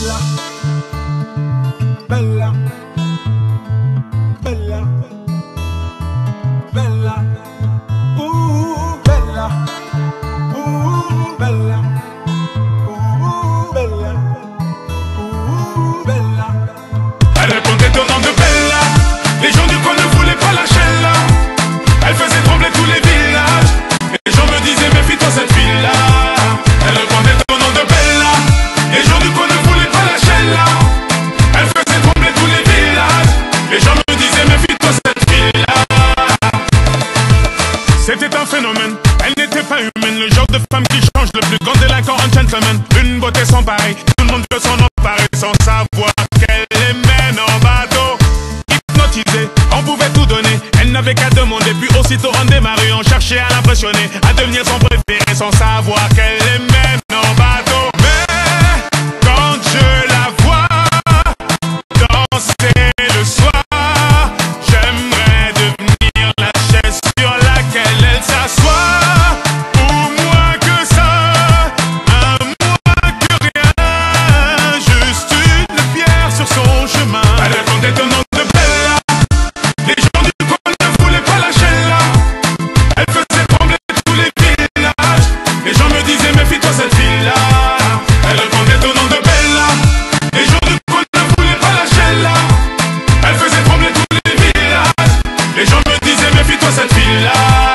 Bella, bella, bella, bella, bella, bella, bella, bella. Elle répondait au nom de Bella. Les gens du coin ne voulaient pas lâcher là. Elle faisait trembler tous les villages. Les gens me disaient méfie-toi cette fille-là. Elle répondait au nom de Bella. Les gens du coin ne voulaient pas lâcher là. Elle faisait trembler tous les villages. Les gens me disaient méfie-toi cette fille-là. C'était un phénomène, elle n'était pas humaine. Le genre de femme qui change le plus grand délinquant en gentleman. Une beauté sans pareil, tout le monde veut s'en emparer sans savoir qu'elle les mène en bateau. Hypnotisée, on pouvait tout donner. Elle n'avait qu'à demander, puis aussitôt on démarrait. On cherchait à l'impressionner, à devenir son préféré sans savoir qu'elle les mène en bateau. Mais quand je la vois danser le soir, j'aimerais devenir la chaise sur laquelle elle s'assoit. Ou moins que ça, un moins que rien, juste une pierre sur son chemin. Elle répondait au nom de Bella. Les gens du coin ne voulaient pas lâcher là. Elle faisait trembler tous les villages. Les gens me disaient méfie-toi cette fille-là. Elle répondait au nom de Bella. Les gens du coin ne voulaient pas lâcher là. Elle faisait trembler tous les villages. Les gens me disaient méfie-toi cette fille-là.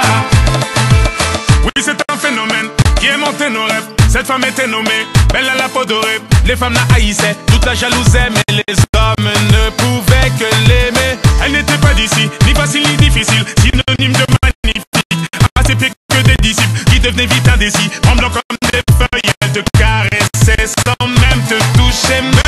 Oui, c'est un phénomène qui aimantait nos rêves. Cette femme était nommée Bella la peau dorée. Les femmes la haïssaient, toute la jalousaient, mais les hommes ne pouvaient que l'aimer. Elle n'était pas d'ici, ni facile ni difficile, synonyme de magnifique. À ses pieds que des disciples qui devenaient vite indécis, tremblant comme des feuilles. Elle te caressait sans même te toucher.